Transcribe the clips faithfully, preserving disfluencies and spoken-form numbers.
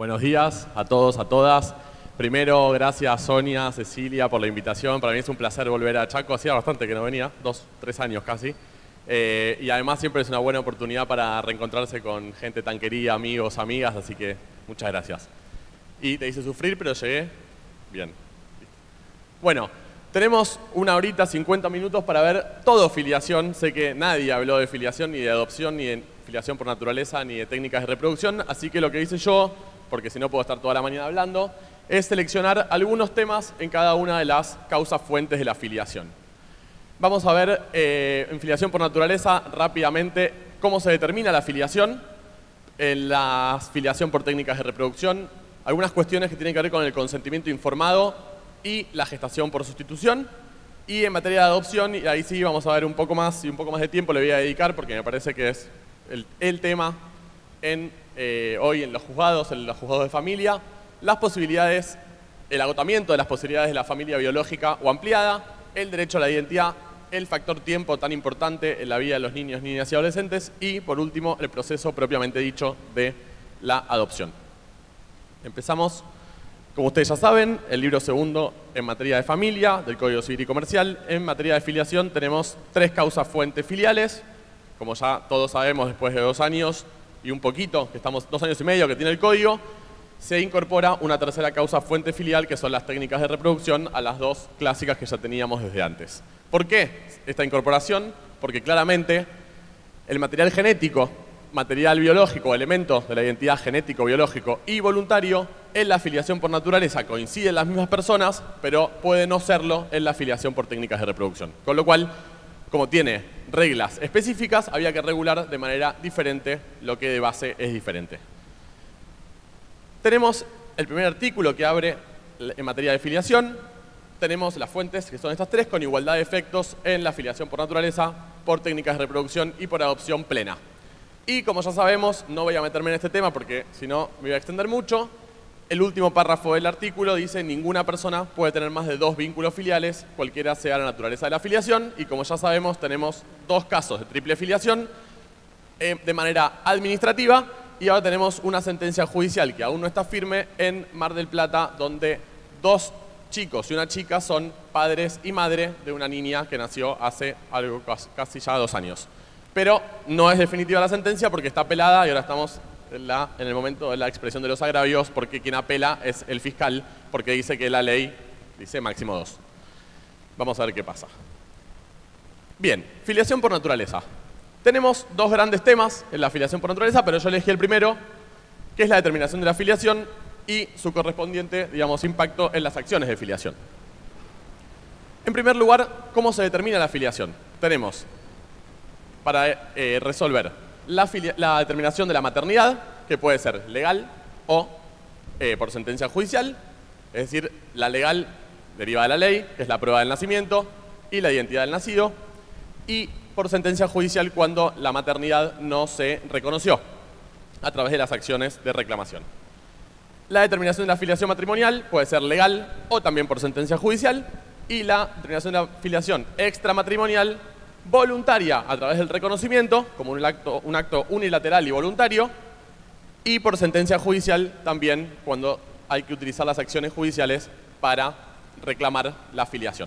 Buenos días a todos, a todas. Primero, gracias Sonia, Cecilia por la invitación. Para mí es un placer volver a Chaco. Hacía bastante que no venía, dos, tres años casi. Eh, y además siempre es una buena oportunidad para reencontrarse con gente tan querida, amigos, amigas. Así que muchas gracias. Y te hice sufrir, pero llegué bien. Bueno, tenemos una horita, cincuenta minutos para ver todo filiación. Sé que nadie habló de filiación, ni de adopción, ni de filiación por naturaleza, ni de técnicas de reproducción. Así que lo que hice yo, porque si no puedo estar toda la mañana hablando, es seleccionar algunos temas en cada una de las causas fuentes de la filiación. Vamos a ver eh, en filiación por naturaleza rápidamente cómo se determina la filiación, en la filiación por técnicas de reproducción, algunas cuestiones que tienen que ver con el consentimiento informado y la gestación por sustitución. Y en materia de adopción, y ahí sí vamos a ver un poco más y un poco más de tiempo le voy a dedicar porque me parece que es el, el tema en, eh, hoy en los juzgados, en los juzgados de familia, las posibilidades, el agotamiento de las posibilidades de la familia biológica o ampliada, el derecho a la identidad, el factor tiempo tan importante en la vida de los niños, niñas y adolescentes y, por último, el proceso propiamente dicho de la adopción. Empezamos, como ustedes ya saben, el libro segundo en materia de familia del Código Civil y Comercial. En materia de filiación tenemos tres causas fuentes filiales, como ya todos sabemos después de dos años y un poquito, que estamos dos años y medio que tiene el código, se incorpora una tercera causa fuente filial, que son las técnicas de reproducción, a las dos clásicas que ya teníamos desde antes. ¿Por qué esta incorporación? Porque claramente el material genético, material biológico, elementos de la identidad genético, biológico y voluntario, en la filiación por naturaleza coinciden las mismas personas, pero puede no serlo en la filiación por técnicas de reproducción. Con lo cual, como tiene reglas específicas, había que regular de manera diferente lo que de base es diferente. Tenemos el primer artículo que abre en materia de filiación. Tenemos las fuentes, que son estas tres, con igualdad de efectos en la filiación por naturaleza, por técnicas de reproducción y por adopción plena. Y como ya sabemos, no voy a meterme en este tema porque si no me voy a extender mucho. El último párrafo del artículo dice: ninguna persona puede tener más de dos vínculos filiales, cualquiera sea la naturaleza de la filiación. Y como ya sabemos, tenemos dos casos de triple filiación eh, de manera administrativa. Y ahora tenemos una sentencia judicial que aún no está firme en Mar del Plata, donde dos chicos y una chica son padres y madre de una niña que nació hace algo casi ya dos años. Pero no es definitiva la sentencia porque está apelada y ahora estamos en, la, en el momento de la expresión de los agravios, porque quien apela es el fiscal, porque dice que la ley dice máximo dos. Vamos a ver qué pasa. Bien, filiación por naturaleza. Tenemos dos grandes temas en la filiación por naturaleza, pero yo elegí el primero, que es la determinación de la filiación y su correspondiente, digamos, impacto en las acciones de filiación. En primer lugar, ¿cómo se determina la filiación? Tenemos, para eh, resolver, la, la determinación de la maternidad, que puede ser legal o eh, por sentencia judicial, es decir, la legal deriva de la ley, que es la prueba del nacimiento, y la identidad del nacido, y por sentencia judicial cuando la maternidad no se reconoció a través de las acciones de reclamación. La determinación de la filiación matrimonial puede ser legal o también por sentencia judicial, y la determinación de la filiación extramatrimonial voluntaria a través del reconocimiento, como un acto, un acto unilateral y voluntario, y por sentencia judicial también cuando hay que utilizar las acciones judiciales para reclamar la filiación.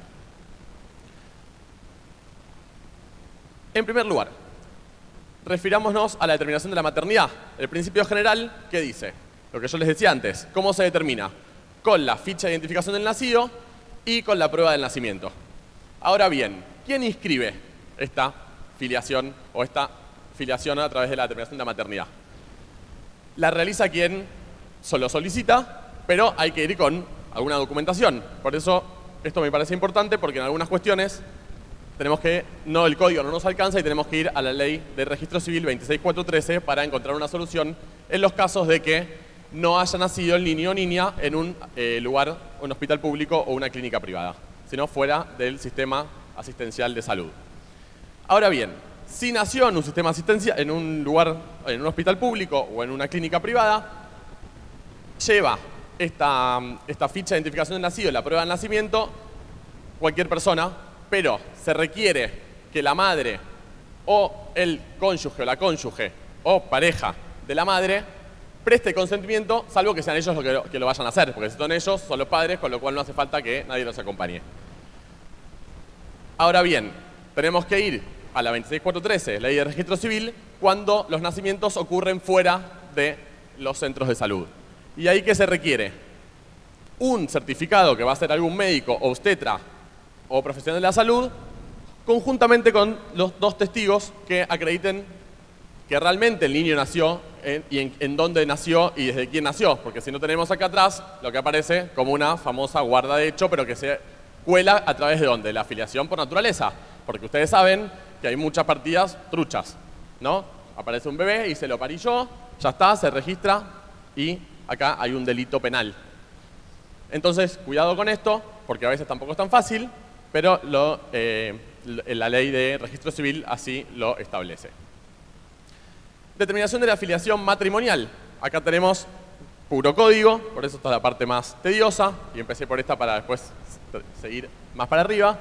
En primer lugar, refirámonos a la determinación de la maternidad. El principio general, ¿qué dice? Lo que yo les decía antes. ¿Cómo se determina? Con la ficha de identificación del nacido y con la prueba del nacimiento. Ahora bien, ¿quién inscribe esta filiación o esta filiación a través de la determinación de la maternidad? La realiza quien solo solicita, pero hay que ir con alguna documentación. Por eso esto me parece importante, porque en algunas cuestiones tenemos que, no, el código no nos alcanza y tenemos que ir a la ley de registro civil veintiséis mil cuatrocientos trece para encontrar una solución en los casos de que no haya nacido el niño o niña en un eh, lugar, un hospital público o una clínica privada, sino fuera del sistema asistencial de salud. Ahora bien, si nació en un sistema asistencial, en un lugar, en un hospital público o en una clínica privada, lleva esta, esta ficha de identificación del nacido y la prueba del nacimiento cualquier persona, pero se requiere que la madre o el cónyuge o la cónyuge o pareja de la madre preste consentimiento, salvo que sean ellos los que lo, que lo vayan a hacer, porque si son ellos, son los padres, con lo cual no hace falta que nadie los acompañe. Ahora bien, tenemos que ir a la veintiséis mil cuatrocientos trece, Ley de Registro Civil, cuando los nacimientos ocurren fuera de los centros de salud. ¿Y ahí qué se requiere? Un certificado que va a ser algún médico, obstetra o profesional de la salud, conjuntamente con los dos testigos que acrediten que realmente el niño nació en, y en, en dónde nació y desde quién nació. Porque si no tenemos acá atrás lo que aparece como una famosa guarda de hecho, pero que se cuela a través de dónde? La afiliación por naturaleza. Porque ustedes saben que hay muchas partidas truchas, ¿no? Aparece un bebé y se lo parí yo, ya está, se registra y acá hay un delito penal. Entonces, cuidado con esto, porque a veces tampoco es tan fácil, pero lo, eh, la ley de registro civil así lo establece. Determinación de la afiliación matrimonial. Acá tenemos puro código, por eso esta es la parte más tediosa, y empecé por esta para después seguir más para arriba.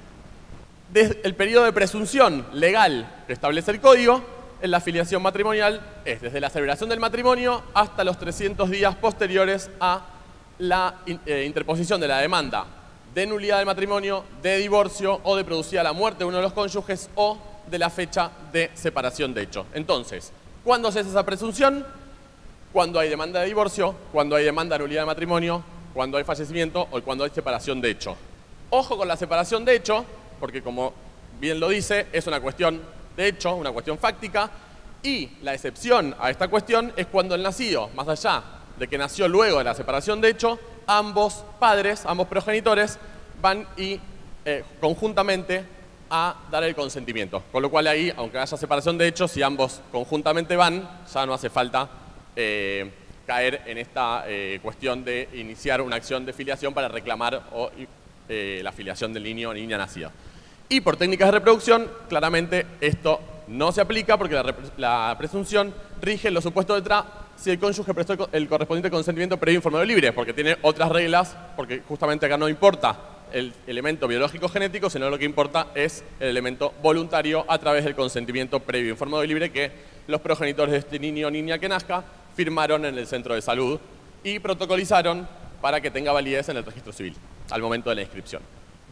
Desde el periodo de presunción legal que establece el código, en la afiliación matrimonial es desde la celebración del matrimonio hasta los trescientos días posteriores a la eh, interposición de la demanda de nulidad del matrimonio, de divorcio o de producida la muerte de uno de los cónyuges o de la fecha de separación de hecho. Entonces, ¿cuándo se hace esa presunción? Cuando hay demanda de divorcio, cuando hay demanda de nulidad de matrimonio, cuando hay fallecimiento o cuando hay separación de hecho. Ojo con la separación de hecho, porque como bien lo dice, es una cuestión de hecho, una cuestión fáctica, y la excepción a esta cuestión es cuando el nacido, más allá de que nació luego de la separación de hecho, ambos padres, ambos progenitores, van y eh, conjuntamente a dar el consentimiento. Con lo cual ahí, aunque haya separación de hecho, si ambos conjuntamente van, ya no hace falta eh, caer en esta eh, cuestión de iniciar una acción de filiación para reclamar o, eh, la filiación del niño o niña nacida. Y por técnicas de reproducción, claramente esto no se aplica porque la, la presunción rige en los supuestos de tra si el cónyuge prestó el correspondiente consentimiento previo informado libre, porque tiene otras reglas, porque justamente acá no importa el elemento biológico genético, sino lo que importa es el elemento voluntario a través del consentimiento previo informado y libre que los progenitores de este niño o niña que nazca firmaron en el centro de salud y protocolizaron para que tenga validez en el registro civil al momento de la inscripción.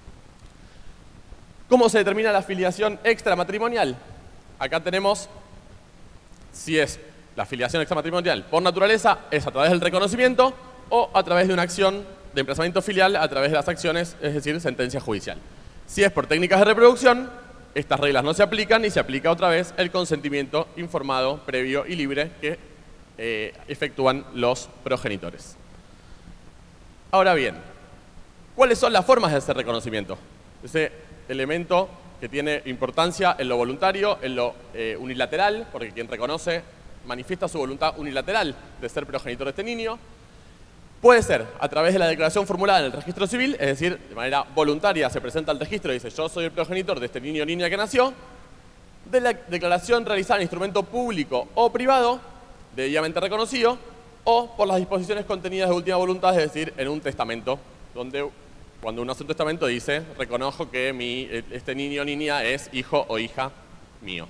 ¿Cómo se determina la afiliación extramatrimonial? Acá tenemos si es la afiliación extramatrimonial por naturaleza, es a través del reconocimiento o a través de una acción de emplazamiento filial a través de las acciones, es decir, sentencia judicial. Si es por técnicas de reproducción, estas reglas no se aplican y se aplica otra vez el consentimiento informado, previo y libre que eh, efectúan los progenitores. Ahora bien, ¿cuáles son las formas de ese reconocimiento? Ese elemento que tiene importancia en lo voluntario, en lo eh, unilateral, porque quien reconoce manifiesta su voluntad unilateral de ser progenitor de este niño. Puede ser a través de la declaración formulada en el registro civil, es decir, de manera voluntaria se presenta al registro y dice yo soy el progenitor de este niño o niña que nació, de la declaración realizada en instrumento público o privado, debidamente reconocido, o por las disposiciones contenidas de última voluntad, es decir, en un testamento, donde cuando uno hace un testamento dice reconozco que mi, este niño o niña es hijo o hija mío.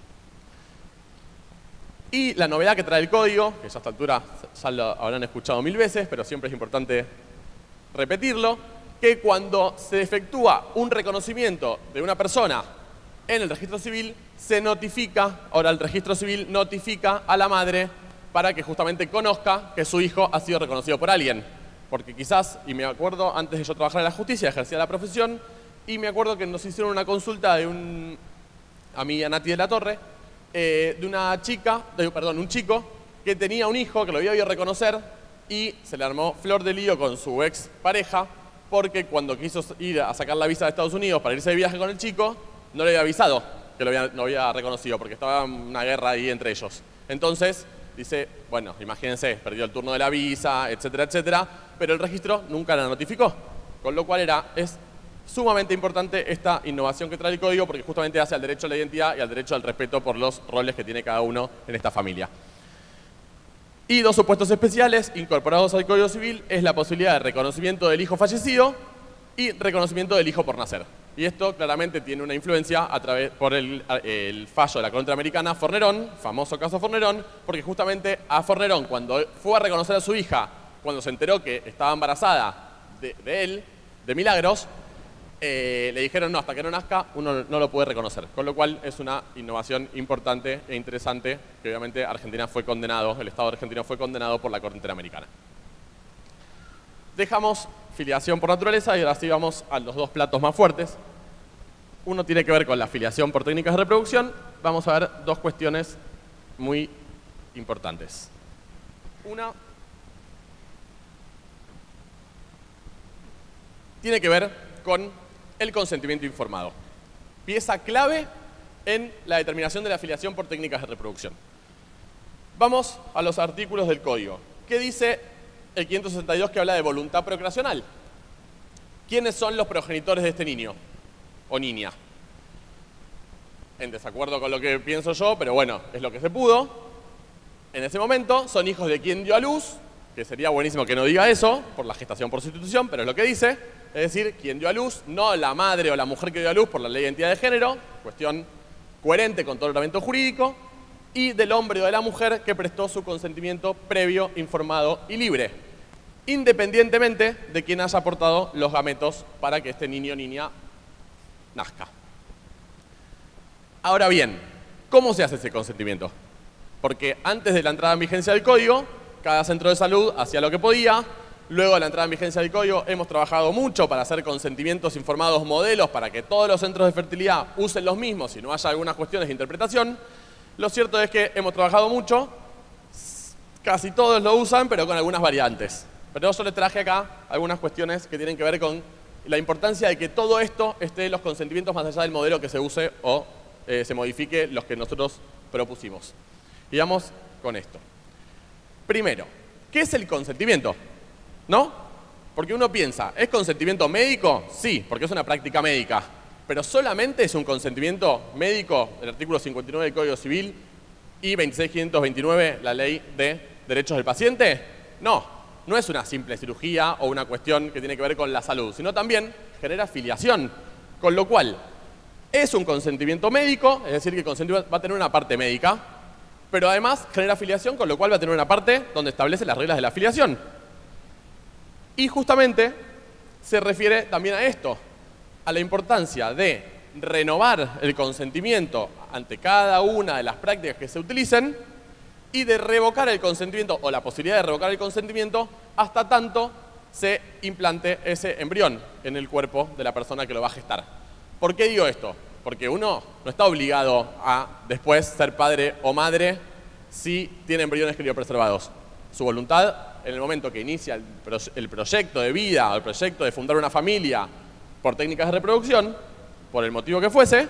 Y la novedad que trae el código, que ya a esta altura ya lo habrán escuchado mil veces, pero siempre es importante repetirlo, que cuando se efectúa un reconocimiento de una persona en el registro civil, se notifica, ahora el registro civil notifica a la madre para que justamente conozca que su hijo ha sido reconocido por alguien. Porque quizás, y me acuerdo, antes de yo trabajar en la justicia, ejercía la profesión, y me acuerdo que nos hicieron una consulta de un amiga Nati de la Torre, Eh, de una chica, de, perdón, un chico que tenía un hijo que lo había ido a reconocer y se le armó flor de lío con su ex pareja porque cuando quiso ir a sacar la visa de Estados Unidos para irse de viaje con el chico, no le había avisado que lo había, no había reconocido porque estaba una guerra ahí entre ellos. Entonces dice, bueno, imagínense, perdió el turno de la visa, etcétera, etcétera, pero el registro nunca la notificó, con lo cual era, es sumamente importante esta innovación que trae el código porque justamente hace al derecho a la identidad y al derecho al respeto por los roles que tiene cada uno en esta familia. Y dos supuestos especiales incorporados al Código Civil es la posibilidad de reconocimiento del hijo fallecido y reconocimiento del hijo por nacer. Y esto claramente tiene una influencia a través, por el, el fallo de la Corte Interamericana Fornerón, famoso caso Fornerón, porque justamente a Fornerón, cuando fue a reconocer a su hija, cuando se enteró que estaba embarazada de, de él, de Milagros, eh, le dijeron no, hasta que no nazca uno no lo puede reconocer. Con lo cual es una innovación importante e interesante que obviamente Argentina fue condenado, el Estado argentino fue condenado por la Corte Interamericana. Dejamos filiación por naturaleza y ahora sí vamos a los dos platos más fuertes. Uno tiene que ver con la filiación por técnicas de reproducción. Vamos a ver dos cuestiones muy importantes. Una tiene que ver con el consentimiento informado. Pieza clave en la determinación de la filiación por técnicas de reproducción. Vamos a los artículos del código. ¿Qué dice el quinientos sesenta y dos que habla de voluntad procreacional? ¿Quiénes son los progenitores de este niño o niña? En desacuerdo con lo que pienso yo, pero bueno, es lo que se pudo. En ese momento son hijos de quien dio a luz, que sería buenísimo que no diga eso, por la gestación por sustitución, pero es lo que dice. Es decir, quien dio a luz, no la madre o la mujer que dio a luz por la ley de identidad de género, cuestión coherente con todo el ordenamiento jurídico, y del hombre o de la mujer que prestó su consentimiento previo, informado y libre, independientemente de quien haya aportado los gametos para que este niño o niña nazca. Ahora bien, ¿cómo se hace ese consentimiento? Porque antes de la entrada en vigencia del código, cada centro de salud hacía lo que podía. Luego de la entrada en vigencia del código hemos trabajado mucho para hacer consentimientos informados modelos para que todos los centros de fertilidad usen los mismos y no haya algunas cuestiones de interpretación. Lo cierto es que hemos trabajado mucho, casi todos lo usan, pero con algunas variantes. Pero yo les traje acá algunas cuestiones que tienen que ver con la importancia de que todo esto esté en los consentimientos más allá del modelo que se use o eh, se modifique los que nosotros propusimos. Y vamos con esto. Primero, ¿qué es el consentimiento? ¿No? Porque uno piensa, ¿es consentimiento médico? Sí, porque es una práctica médica. Pero solamente es un consentimiento médico, el artículo cincuenta y nueve del Código Civil y veintiséis mil quinientos veintinueve, la ley de derechos del paciente. No, no es una simple cirugía o una cuestión que tiene que ver con la salud, sino también genera filiación. Con lo cual, es un consentimiento médico, es decir, que el consentimiento va a tener una parte médica, pero además genera filiación, con lo cual va a tener una parte donde establece las reglas de la filiación. Y justamente se refiere también a esto, a la importancia de renovar el consentimiento ante cada una de las prácticas que se utilicen y de revocar el consentimiento o la posibilidad de revocar el consentimiento hasta tanto se implante ese embrión en el cuerpo de la persona que lo va a gestar. ¿Por qué digo esto? Porque uno no está obligado a después ser padre o madre si tiene embriones criopreservados. Su voluntad, en el momento que inicia el, pro el proyecto de vida o el proyecto de fundar una familia por técnicas de reproducción, por el motivo que fuese,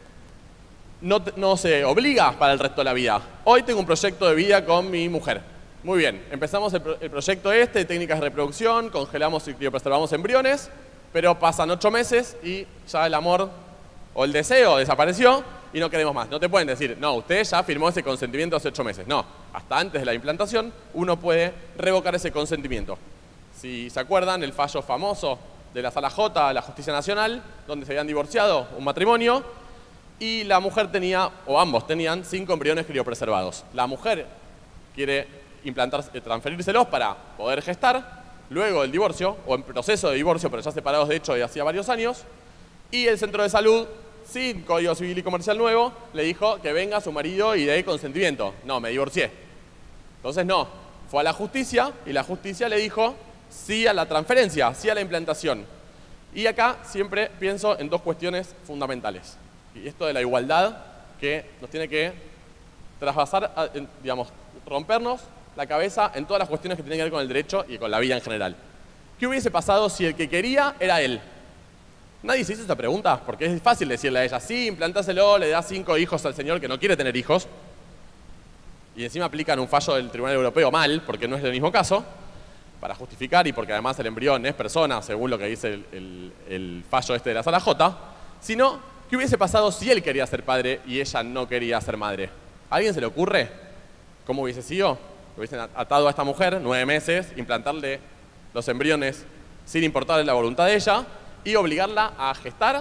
no, no se obliga para el resto de la vida. Hoy tengo un proyecto de vida con mi mujer. Muy bien, empezamos el, pro el proyecto este de técnicas de reproducción, congelamos y criopreservamos embriones, pero pasan ocho meses y ya el amor o el deseo desapareció y no queremos más. No te pueden decir, no, usted ya firmó ese consentimiento hace ocho meses. No, hasta antes de la implantación uno puede revocar ese consentimiento. Si se acuerdan, el fallo famoso de la Sala J, la Justicia Nacional, donde se habían divorciado un matrimonio y la mujer tenía, o ambos tenían, cinco embriones criopreservados. La mujer quiere implantar, transferírselos para poder gestar, luego del divorcio, o en proceso de divorcio, pero ya separados de hecho de hacía varios años, y el centro de salud, sin Código Civil y Comercial nuevo, le dijo que venga su marido y dé consentimiento. No, me divorcié. Entonces no, fue a la justicia y la justicia le dijo sí a la transferencia, sí a la implantación. Y acá siempre pienso en dos cuestiones fundamentales. Y esto de la igualdad que nos tiene que trasvasar, digamos, rompernos la cabeza en todas las cuestiones que tienen que ver con el derecho y con la vida en general. ¿Qué hubiese pasado si el que quería era él? Nadie se hizo esta pregunta, porque es fácil decirle a ella, sí, implantáselo, le da cinco hijos al señor que no quiere tener hijos, y encima aplican un fallo del Tribunal Europeo mal, porque no es el mismo caso, para justificar y porque además el embrión es persona, según lo que dice el, el, el fallo este de la Sala J, sino, ¿qué hubiese pasado si él quería ser padre y ella no quería ser madre? ¿A alguien se le ocurre cómo hubiese sido? Hubiesen atado a esta mujer nueve meses, implantarle los embriones sin importarle la voluntad de ella y obligarla a gestar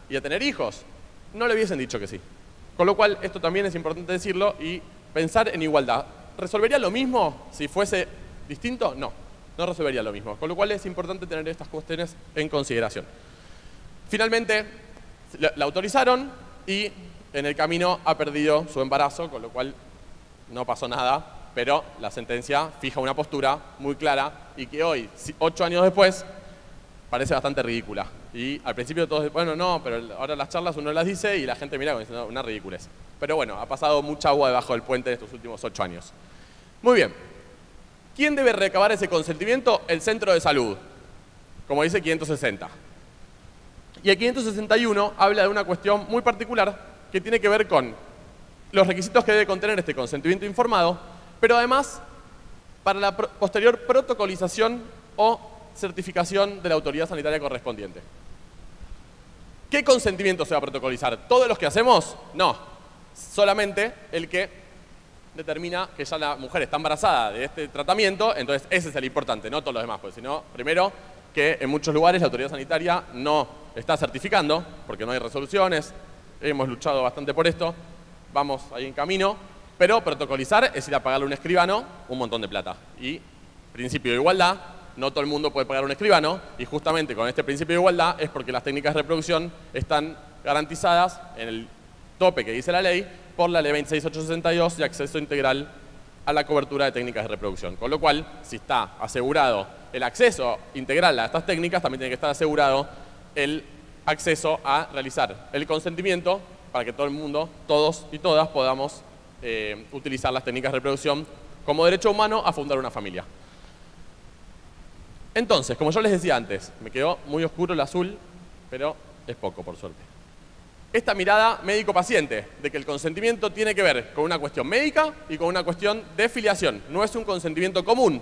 y a tener hijos, no le hubiesen dicho que sí. Con lo cual, esto también es importante decirlo y pensar en igualdad. ¿Resolvería lo mismo si fuese distinto? No, no resolvería lo mismo. Con lo cual es importante tener estas cuestiones en consideración. Finalmente, la autorizaron y en el camino ha perdido su embarazo, con lo cual no pasó nada, pero la sentencia fija una postura muy clara y que hoy, ocho años después, parece bastante ridícula. Y al principio todos, bueno, no, pero ahora las charlas uno las dice y la gente mira como diciendo una ridiculez. Pero bueno, ha pasado mucha agua debajo del puente en estos últimos ocho años. Muy bien. ¿Quién debe recabar ese consentimiento? El centro de salud, como dice quinientos sesenta. Y el quinientos sesenta y uno habla de una cuestión muy particular que tiene que ver con los requisitos que debe contener este consentimiento informado, pero además para la pro- posterior protocolización o certificación de la autoridad sanitaria correspondiente. ¿Qué consentimiento se va a protocolizar? ¿Todos los que hacemos? No. Solamente el que determina que ya la mujer está embarazada de este tratamiento, entonces ese es el importante, no todos los demás, porque si no, primero, que en muchos lugares la autoridad sanitaria no está certificando, porque no hay resoluciones, hemos luchado bastante por esto, vamos ahí en camino, pero protocolizar es ir a pagarle a un escribano un montón de plata. Y principio de igualdad, no todo el mundo puede pagar a un escribano, y justamente con este principio de igualdad es porque las técnicas de reproducción están garantizadas en el tope que dice la ley por la ley veintiséis mil ochocientos sesenta y dos de acceso integral a la cobertura de técnicas de reproducción. Con lo cual, si está asegurado el acceso integral a estas técnicas, también tiene que estar asegurado el acceso a realizar el consentimiento para que todo el mundo, todos y todas, podamos eh, utilizar las técnicas de reproducción como derecho humano a fundar una familia. Entonces, como yo les decía antes, me quedó muy oscuro el azul, pero es poco, por suerte. Esta mirada médico-paciente, de que el consentimiento tiene que ver con una cuestión médica y con una cuestión de filiación, no es un consentimiento común.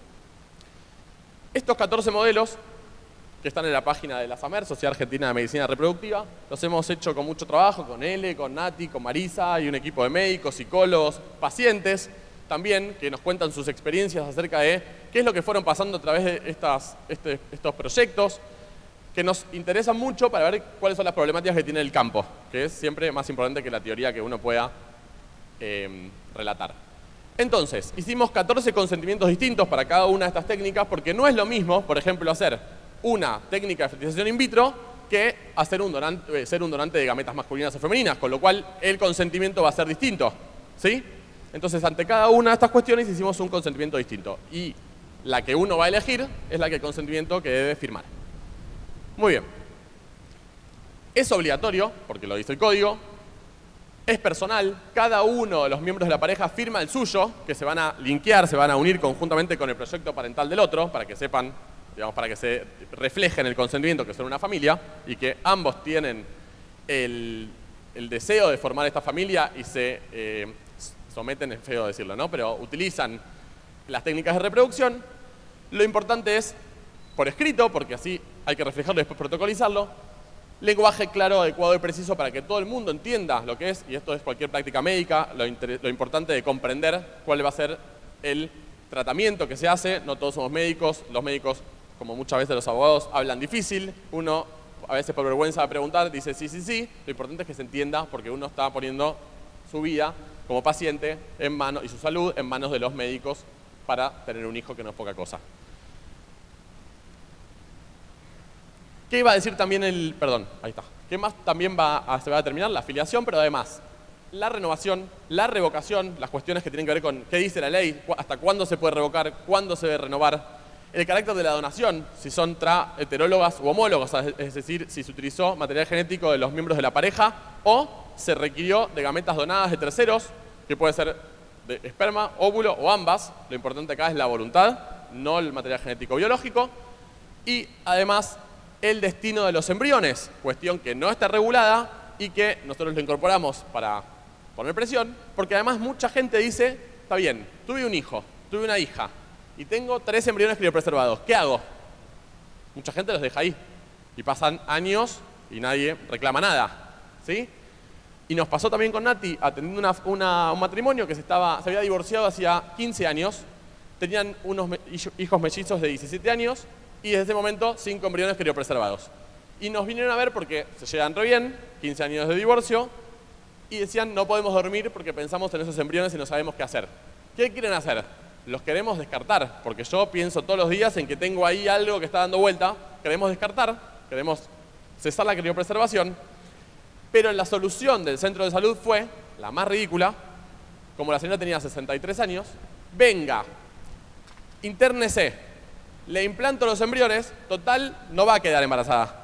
Estos catorce modelos, que están en la página de la SAMER, Sociedad Argentina de Medicina Reproductiva, los hemos hecho con mucho trabajo, con Ele, con Nati, con Marisa y un equipo de médicos, psicólogos, pacientes, también, que nos cuentan sus experiencias acerca de qué es lo que fueron pasando a través de estas, este, estos proyectos, que nos interesan mucho para ver cuáles son las problemáticas que tiene el campo, que es siempre más importante que la teoría que uno pueda eh, relatar. Entonces, hicimos catorce consentimientos distintos para cada una de estas técnicas, porque no es lo mismo, por ejemplo, hacer una técnica de fertilización in vitro que hacer un donante, ser un donante de gametas masculinas o femeninas, con lo cual el consentimiento va a ser distinto, ¿sí? Entonces, ante cada una de estas cuestiones hicimos un consentimiento distinto. Y la que uno va a elegir es la que el consentimiento que debe firmar. Muy bien. Es obligatorio, porque lo dice el código. Es personal. Cada uno de los miembros de la pareja firma el suyo, que se van a linkear, se van a unir conjuntamente con el proyecto parental del otro, para que sepan, digamos, para que se refleje en el consentimiento que son una familia y que ambos tienen el, el deseo de formar esta familia y se eh, someten, es feo decirlo, ¿no? Pero utilizan las técnicas de reproducción. Lo importante es por escrito, porque así hay que reflejarlo y después protocolizarlo. Lenguaje claro, adecuado y preciso para que todo el mundo entienda lo que es, y esto es cualquier práctica médica, lo, lo importante de comprender cuál va a ser el tratamiento que se hace. No todos somos médicos, los médicos, como muchas veces los abogados, hablan difícil. Uno, a veces por vergüenza de preguntar, dice sí, sí, sí. Lo importante es que se entienda, porque uno está poniendo su vida como paciente en manos, y su salud en manos de los médicos para tener un hijo, que no es poca cosa. ¿Qué iba a decir también el...? Perdón, ahí está. ¿Qué más también va a, se va a determinar? La afiliación, pero además la renovación, la revocación, las cuestiones que tienen que ver con qué dice la ley, hasta cuándo se puede revocar, cuándo se debe renovar, el carácter de la donación, si son tra heterólogas u homólogos, es decir, si se utilizó material genético de los miembros de la pareja o se requirió de gametas donadas de terceros, que puede ser de esperma, óvulo o ambas. Lo importante acá es la voluntad, no el material genético biológico. Y además el destino de los embriones, cuestión que no está regulada y que nosotros lo incorporamos para poner presión, porque además mucha gente dice, está bien, tuve un hijo, tuve una hija y tengo tres embriones criopreservados, ¿qué hago? Mucha gente los deja ahí y pasan años y nadie reclama nada, ¿sí? Y nos pasó también con Nati, atendiendo una, una, un matrimonio que se, estaba, se había divorciado hacía quince años, tenían unos me hijos mellizos de diecisiete años, y desde ese momento, cinco embriones criopreservados. Y nos vinieron a ver porque se llevan re bien, quince años de divorcio, y decían no podemos dormir porque pensamos en esos embriones y no sabemos qué hacer. ¿Qué quieren hacer? Los queremos descartar, porque yo pienso todos los días en que tengo ahí algo que está dando vuelta, queremos descartar, queremos cesar la criopreservación, pero la solución del centro de salud fue, la más ridícula, como la señora tenía sesenta y tres años, venga, intérnese, le implanto los embriones, total, no va a quedar embarazada.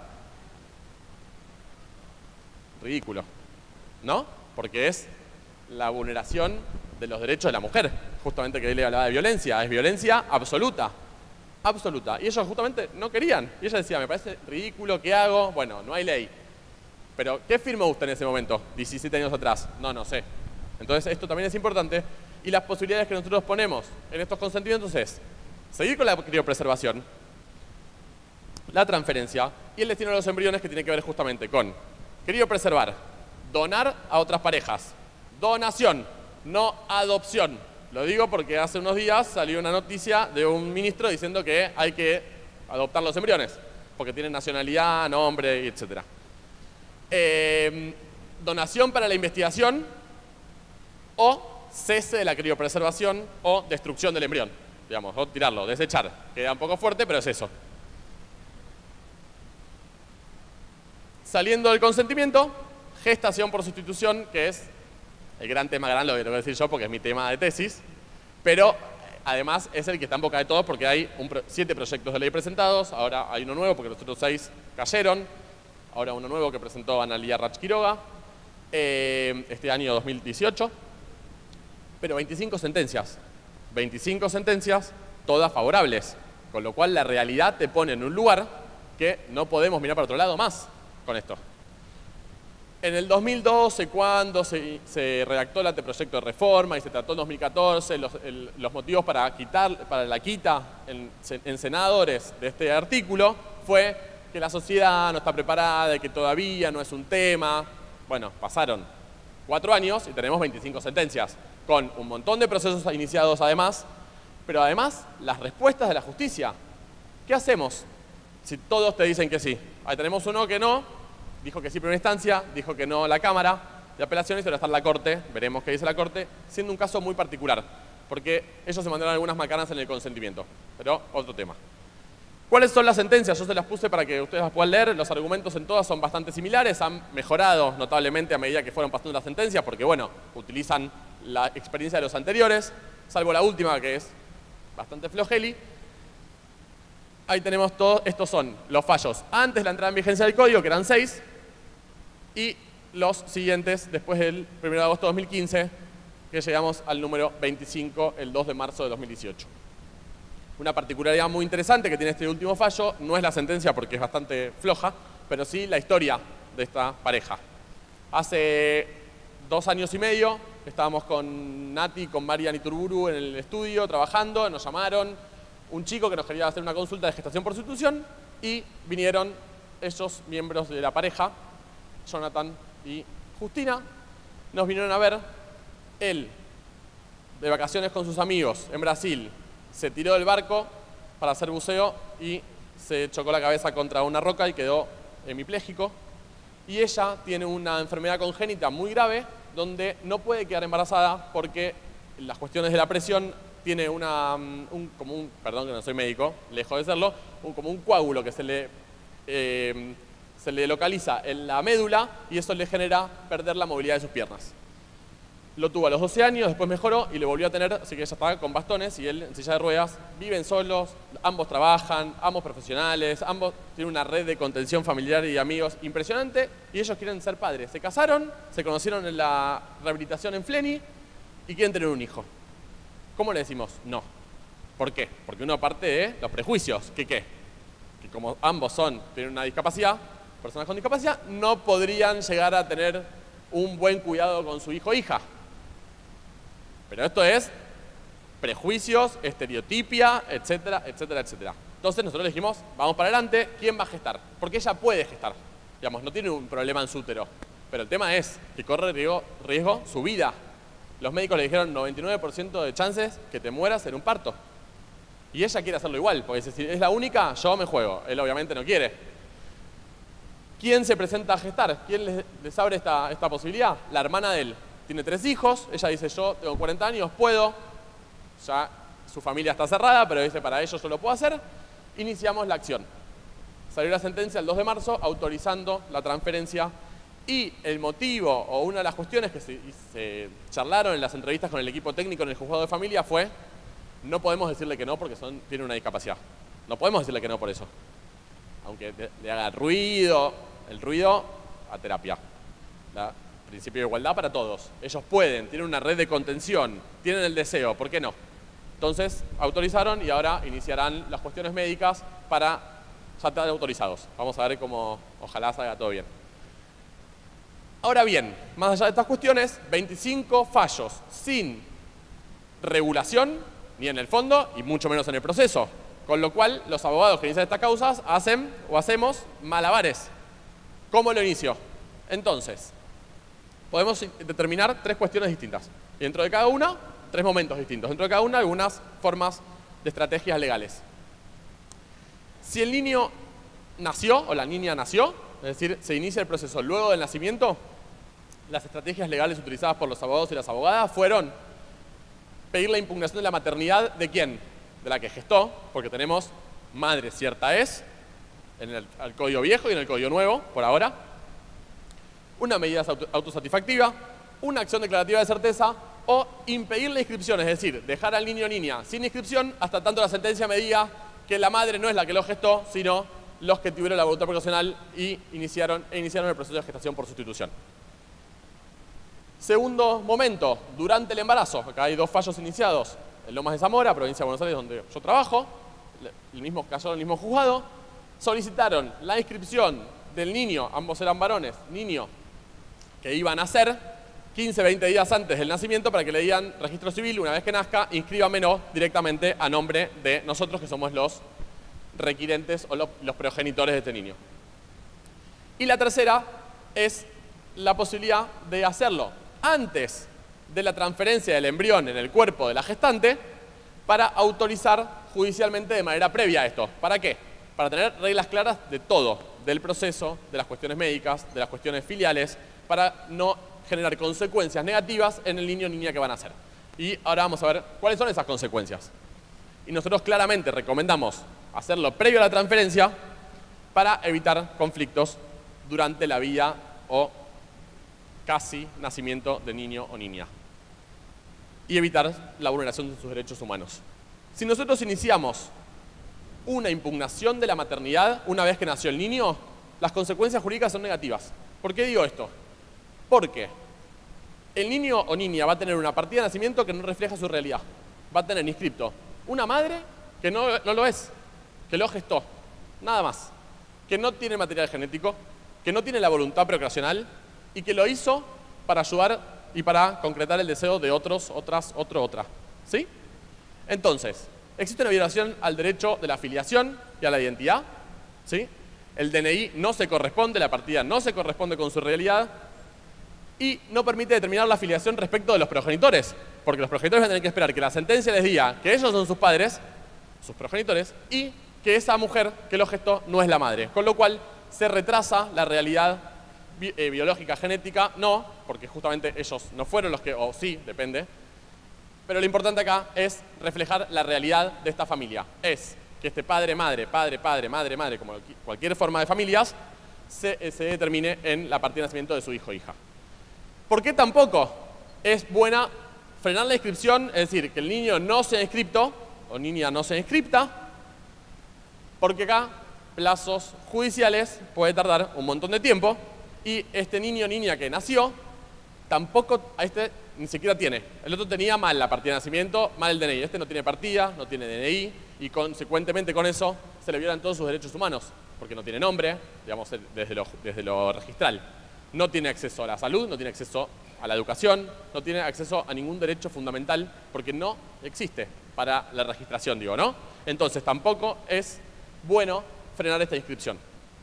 Ridículo, ¿no? Porque es la vulneración de los derechos de la mujer, justamente que él le hablaba de violencia, es violencia absoluta, absoluta. Y ellos justamente no querían, y ella decía, me parece ridículo, ¿qué hago? Bueno, no hay ley. Pero, ¿qué firmó usted en ese momento, diecisiete años atrás? No, no sé. Entonces, esto también es importante, y las posibilidades que nosotros ponemos en estos consentimientos es seguir con la criopreservación, la transferencia y el destino de los embriones, que tiene que ver justamente con criopreservar, donar a otras parejas, donación, no adopción. Lo digo porque hace unos días salió una noticia de un ministro diciendo que hay que adoptar los embriones, porque tienen nacionalidad, nombre, etcétera. Eh, donación para la investigación o cese de la criopreservación o destrucción del embrión, digamos, o tirarlo, desechar. Queda un poco fuerte, pero es eso. Saliendo del consentimiento, gestación por sustitución, que es el gran tema grande, lo que tengo que decir yo porque es mi tema de tesis, pero además es el que está en boca de todos porque hay un pro siete proyectos de ley presentados, ahora hay uno nuevo porque los otros seis cayeron, ahora uno nuevo que presentó Analía Rach Quiroga, eh, este año dos mil dieciocho, pero veinticinco sentencias, veinticinco sentencias, todas favorables, con lo cual la realidad te pone en un lugar que no podemos mirar para otro lado más con esto. En el dos mil doce, cuando se, se redactó el anteproyecto de reforma y se trató en dos mil catorce, los, el, los motivos para, quitar, para la quita en, en senadores de este artículo fue que la sociedad no está preparada, que todavía no es un tema. Bueno, pasaron cuatro años y tenemos veinticinco sentencias, con un montón de procesos iniciados además, pero además las respuestas de la justicia. ¿Qué hacemos si todos te dicen que sí? Ahí tenemos uno que no, dijo que sí en primera instancia, dijo que no la Cámara de Apelaciones y ahora está en la Corte, veremos qué dice la Corte, siendo un caso muy particular, porque ellos se mandaron algunas macanas en el consentimiento, pero otro tema. ¿Cuáles son las sentencias? Yo se las puse para que ustedes las puedan leer, los argumentos en todas son bastante similares, han mejorado notablemente a medida que fueron pasando las sentencias, porque bueno, utilizan la experiencia de los anteriores, salvo la última que es bastante flojeli. Ahí tenemos todos, estos son los fallos antes de la entrada en vigencia del código, que eran seis, y los siguientes después del primero de agosto de dos mil quince, que llegamos al número veinticinco, el dos de marzo de dos mil dieciocho. Una particularidad muy interesante que tiene este último fallo, no es la sentencia porque es bastante floja, pero sí la historia de esta pareja. Hace dos años y medio estábamos con Nati, con Marian Iturburu en el estudio trabajando, nos llamaron un chico que nos quería hacer una consulta de gestación por sustitución y vinieron esos miembros de la pareja, Jonathan y Justina, nos vinieron a ver. Él, de vacaciones con sus amigos en Brasil, se tiró del barco para hacer buceo y se chocó la cabeza contra una roca y quedó hemipléjico. Y ella tiene una enfermedad congénita muy grave donde no puede quedar embarazada porque las cuestiones de la presión tiene una, un, como un, perdón que no soy médico, lejos de serlo, un, como un coágulo que se le, eh, se le localiza en la médula y eso le genera perder la movilidad de sus piernas. Lo tuvo a los doce años, después mejoró y lo volvió a tener, así que ella está con bastones y él en silla de ruedas. Viven solos, ambos trabajan, ambos profesionales, ambos tienen una red de contención familiar y amigos impresionante y ellos quieren ser padres. Se casaron, se conocieron en la rehabilitación en Fleni y quieren tener un hijo. ¿Cómo le decimos? No. ¿Por qué? Porque uno aparte de los prejuicios, ¿que qué? Que como ambos son, tienen una discapacidad, personas con discapacidad, no podrían llegar a tener un buen cuidado con su hijo o hija. Pero esto es prejuicios, estereotipia, etcétera, etcétera, etcétera. Entonces nosotros le dijimos, vamos para adelante, ¿quién va a gestar? Porque ella puede gestar, digamos, no tiene un problema en su útero. Pero el tema es que corre riesgo, riesgo su vida. Los médicos le dijeron noventa y nueve por ciento de chances que te mueras en un parto. Y ella quiere hacerlo igual, porque si es la única, yo me juego. Él obviamente no quiere. ¿Quién se presenta a gestar? ¿Quién les, les abre esta, esta posibilidad? La hermana de él. Tiene tres hijos, ella dice, yo tengo cuarenta años, puedo. Ya su familia está cerrada, pero dice, para ellos yo lo puedo hacer. Iniciamos la acción. Salió la sentencia el dos de marzo autorizando la transferencia y el motivo o una de las cuestiones que se, se charlaron en las entrevistas con el equipo técnico en el juzgado de familia fue no podemos decirle que no porque son, tiene una discapacidad. No podemos decirle que no por eso. Aunque te, le haga ruido, el ruido a terapia. La, principio de igualdad para todos. Ellos pueden, tienen una red de contención, tienen el deseo, ¿por qué no? Entonces autorizaron y ahora iniciarán las cuestiones médicas para ya estar autorizados. Vamos a ver cómo ojalá salga todo bien. Ahora bien, más allá de estas cuestiones, veinticinco fallos sin regulación, ni en el fondo y mucho menos en el proceso. Con lo cual, los abogados que inician estas causas hacen o hacemos malabares. ¿Cómo lo inicio? Entonces, podemos determinar tres cuestiones distintas. Y dentro de cada una, tres momentos distintos. Dentro de cada una, algunas formas de estrategias legales. Si el niño nació o la niña nació, es decir, se inicia el proceso luego del nacimiento, las estrategias legales utilizadas por los abogados y las abogadas fueron pedir la impugnación de la maternidad ¿de quién? De la que gestó, porque tenemos madre cierta es, en el, el código viejo y en el código nuevo, por ahora. Una medida autosatisfactiva, una acción declarativa de certeza o impedir la inscripción, es decir, dejar al niño o niña sin inscripción hasta tanto la sentencia me diga que la madre no es la que lo gestó, sino los que tuvieron la voluntad precaucional y iniciaron, e iniciaron el proceso de gestación por sustitución. Segundo momento, durante el embarazo. Acá hay dos fallos iniciados. En Lomas de Zamora, provincia de Buenos Aires, donde yo trabajo, el mismo caso, el mismo juzgado, solicitaron la inscripción del niño, ambos eran varones, niño que iban a nacer, quince, veinte días antes del nacimiento para que le digan registro civil, una vez que nazca, inscríbamelo directamente a nombre de nosotros que somos los requirentes o los, los progenitores de este niño. Y la tercera es la posibilidad de hacerlo antes de la transferencia del embrión en el cuerpo de la gestante para autorizar judicialmente de manera previa a esto. ¿Para qué? Para tener reglas claras de todo, del proceso, de las cuestiones médicas, de las cuestiones filiales, para no generar consecuencias negativas en el niño o niña que van a nacer. Y ahora vamos a ver cuáles son esas consecuencias. Y nosotros claramente recomendamos hacerlo previo a la transferencia para evitar conflictos durante la vida o casi nacimiento de niño o niña. Y evitar la vulneración de sus derechos humanos. Si nosotros iniciamos una impugnación de la maternidad una vez que nació el niño, las consecuencias jurídicas son negativas. ¿Por qué digo esto? Porque el niño o niña va a tener una partida de nacimiento que no refleja su realidad. Va a tener inscripto una madre que no, no lo es, que lo gestó, nada más. Que no tiene material genético, que no tiene la voluntad procreacional y que lo hizo para ayudar y para concretar el deseo de otros, otras, otro, otra. ¿Sí? Entonces, existe una violación al derecho de la filiación y a la identidad. ¿Sí? El D N I no se corresponde, la partida no se corresponde con su realidad y no permite determinar la filiación respecto de los progenitores, porque los progenitores van a tener que esperar que la sentencia les diga que ellos son sus padres, sus progenitores, y que esa mujer que lo gestó no es la madre. Con lo cual se retrasa la realidad bi eh, biológica, genética, no, porque justamente ellos no fueron los que, o sí, depende. Pero lo importante acá es reflejar la realidad de esta familia. Es que este padre, madre, padre, padre, madre, madre, como cualquier forma de familias, se, eh, se determine en la partida de nacimiento de su hijo o hija. ¿Por qué tampoco es buena frenar la inscripción? Es decir, que el niño no sea inscripto o niña no sea inscripta, porque acá plazos judiciales puede tardar un montón de tiempo y este niño o niña que nació tampoco, a este ni siquiera tiene. El otro tenía mal la partida de nacimiento, mal el D N I. Este no tiene partida, no tiene D N I y consecuentemente con eso se le violan todos sus derechos humanos, porque no tiene nombre, digamos, desde lo, desde lo registral. No tiene acceso a la salud, no tiene acceso a la educación, no tiene acceso a ningún derecho fundamental porque no existe para la registración, digo, ¿no? Entonces tampoco es bueno frenar esta inscripción.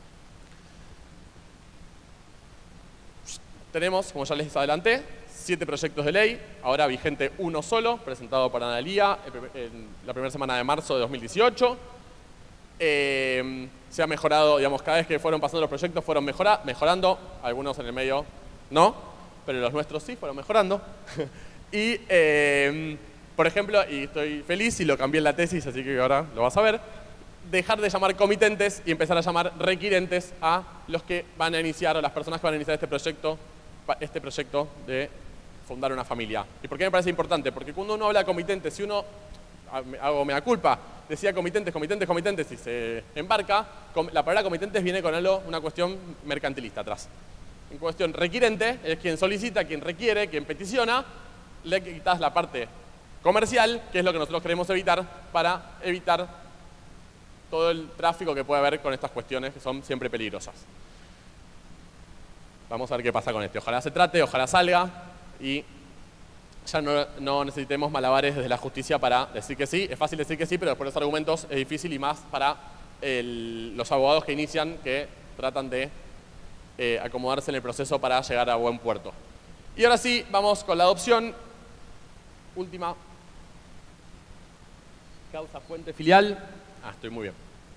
Tenemos, como ya les adelanté, siete proyectos de ley, ahora vigente uno solo, presentado por Analía en la primera semana de marzo de dos mil dieciocho. eh, se ha mejorado, digamos, cada vez que fueron pasando los proyectos fueron mejora, mejorando, algunos en el medio no, pero los nuestros sí fueron mejorando. y, eh, por ejemplo, y estoy feliz y lo cambié en la tesis, así que ahora lo vas a ver, dejar de llamar comitentes y empezar a llamar requirentes a los que van a iniciar, o las personas que van a iniciar este proyecto, este proyecto de fundar una familia. ¿Y por qué me parece importante? Porque cuando uno habla de comitentes, si uno, hago mea culpa, decía comitentes, comitentes, comitentes y se embarca, la palabra comitentes viene con algo, una cuestión mercantilista atrás. En cuestión requirente es quien solicita, quien requiere, quien peticiona, le quitas la parte comercial, que es lo que nosotros queremos evitar para evitar todo el tráfico que puede haber con estas cuestiones que son siempre peligrosas. Vamos a ver qué pasa con este. Ojalá se trate, ojalá salga y ya no, no necesitemos malabares desde la justicia para decir que sí. Es fácil decir que sí, pero después los argumentos es difícil y más para el, los abogados que inician, que tratan de eh, acomodarse en el proceso para llegar a buen puerto. Y ahora sí, vamos con la adopción. Última. Causa fuente filial. Ah, estoy muy bien.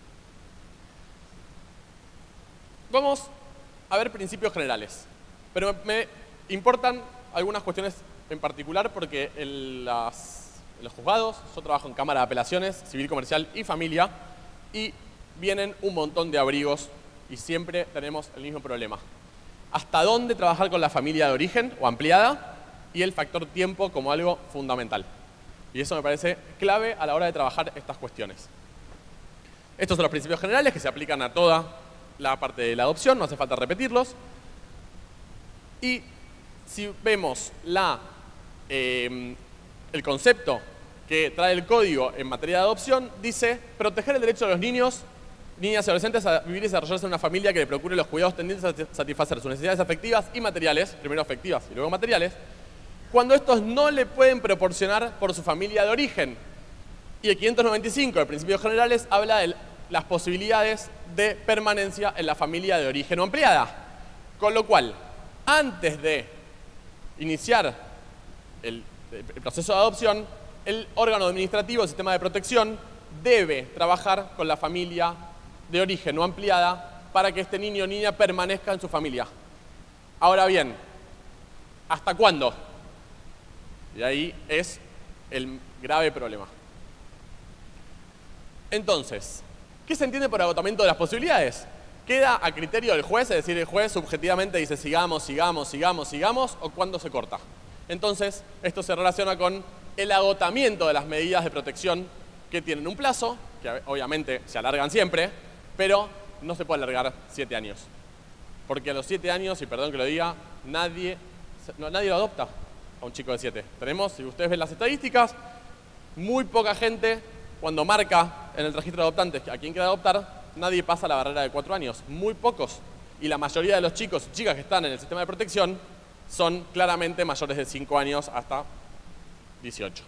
Vamos a ver principios generales, pero me, me importan algunas cuestiones en particular porque en, las, en los juzgados, yo trabajo en Cámara de Apelaciones, Civil, Comercial y Familia, y vienen un montón de abrigos y siempre tenemos el mismo problema. ¿Hasta dónde trabajar con la familia de origen o ampliada? Y el factor tiempo como algo fundamental. Y eso me parece clave a la hora de trabajar estas cuestiones. Estos son los principios generales que se aplican a toda la parte de la adopción, no hace falta repetirlos. Y si vemos la, eh, el concepto que trae el código en materia de adopción, dice proteger el derecho de los niños, niñas y adolescentes a vivir y desarrollarse en una familia que le procure los cuidados tendientes a satisfacer sus necesidades afectivas y materiales, primero afectivas y luego materiales, cuando estos no le pueden proporcionar por su familia de origen. Y el quinientos noventa y cinco de Principios Generales habla de las posibilidades de permanencia en la familia de origen o ampliada. Con lo cual, antes de iniciar el, el proceso de adopción, el órgano administrativo, el sistema de protección, debe trabajar con la familia de origen o ampliada para que este niño o niña permanezca en su familia. Ahora bien, ¿hasta cuándo? Y ahí es el grave problema. Entonces, ¿qué se entiende por agotamiento de las posibilidades? ¿Queda a criterio del juez? Es decir, el juez subjetivamente dice sigamos, sigamos, sigamos, sigamos, o cuándo se corta. Entonces, esto se relaciona con el agotamiento de las medidas de protección que tienen un plazo, que obviamente se alargan siempre, pero no se puede alargar siete años. Porque a los siete años, y perdón que lo diga, nadie, no, nadie lo adopta a un chico de siete. Tenemos, si ustedes ven las estadísticas, muy poca gente, cuando marca en el registro de adoptantes a quién quiere adoptar, nadie pasa la barrera de cuatro años. Muy pocos. Y la mayoría de los chicos y chicas que están en el sistema de protección son claramente mayores de cinco años hasta dieciocho.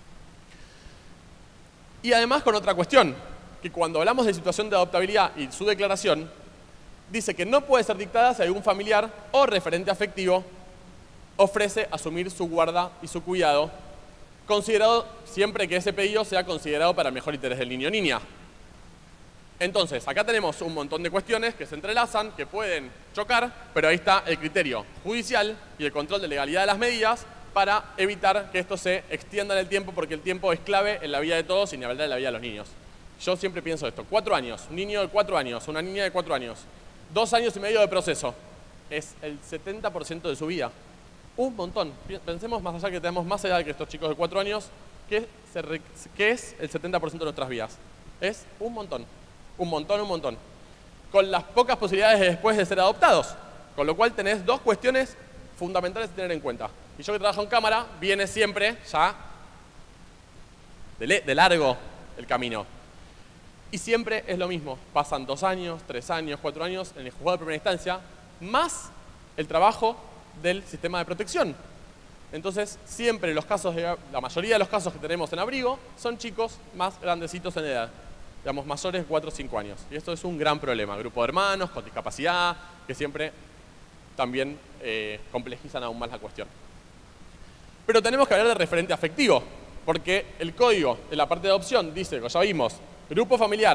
Y además con otra cuestión, que cuando hablamos de situación de adoptabilidad y su declaración, dice que no puede ser dictada si algún familiar o referente afectivo ofrece asumir su guarda y su cuidado, considerado siempre que ese pedido sea considerado para el mejor interés del niño o niña. Entonces, acá tenemos un montón de cuestiones que se entrelazan, que pueden chocar, pero ahí está el criterio judicial y el control de legalidad de las medidas para evitar que esto se extienda en el tiempo, porque el tiempo es clave en la vida de todos y ni hablar de la vida de los niños. Yo siempre pienso esto, cuatro años, un niño de cuatro años, una niña de cuatro años, dos años y medio de proceso, es el setenta por ciento de su vida. Un montón. Pensemos más allá que tenemos más edad que estos chicos de cuatro años, que, se re, que es el setenta por ciento de nuestras vidas. Es un montón. Un montón, un montón. Con las pocas posibilidades de después de ser adoptados. Con lo cual tenés dos cuestiones fundamentales a tener en cuenta. Y yo que trabajo en cámara, viene siempre ya de, de largo el camino. Y siempre es lo mismo. Pasan dos años, tres años, cuatro años en el juzgado de primera instancia, más el trabajo del sistema de protección. Entonces, siempre los casos, de, la mayoría de los casos que tenemos en abrigo son chicos más grandecitos en edad. Digamos, mayores de cuatro o cinco años. Y esto es un gran problema. Grupo de hermanos con discapacidad, que siempre también eh, complejizan aún más la cuestión. Pero tenemos que hablar de referente afectivo, porque el código de la parte de adopción dice, como ya vimos, grupo familiar